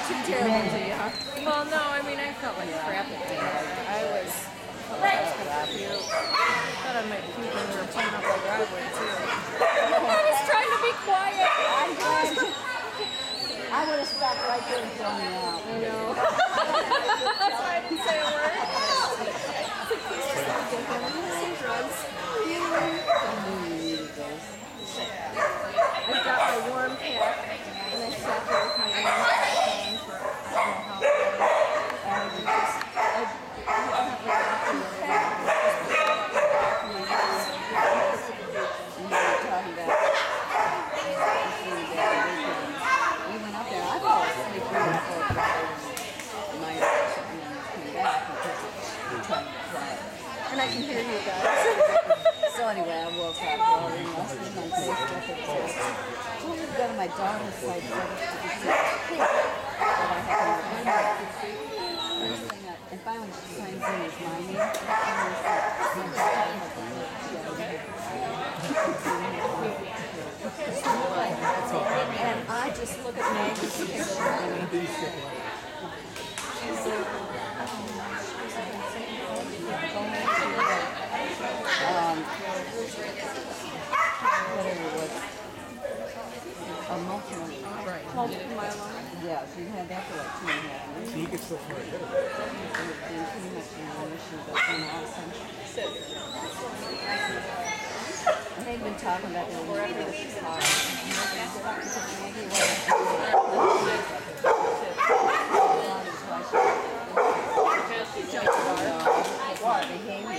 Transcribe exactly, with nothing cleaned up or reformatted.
too terrible to you, huh? Well, no, I mean, I felt like crap at the end. I was, felt like I was gonna puke. Thought I might puke when we were pulling up the driveway, too. I was trying to be quiet. I'm glad you, I would have stopped right there and thrown you out. I know. That's why I didn't say a word. Some drugs. I got my warm pack, and I sat there with my warm pack on for I don't know how long. And I just, I, I don't have to walk in the pack. You were talking about we went up there. I fell asleep right before the night or something and came back because we were trying to play. And I can hear you guys. So anyway, I woke up rolling last night on Facebook. It says, "Oh, we've got my daughter's side brothers to be sick." But I haven't remembered. First thing that, and finally she signs in as my name. And I just look at Maggie's picture. She's a, um, whatever it was, a multiple, Right. Multiple myeloma. yeah, she had that for like two and a half years. So you get so far ahead of it. And then pretty much in remission, but then all of a sudden, and they've been talking about their forever this car. Maggie was behavior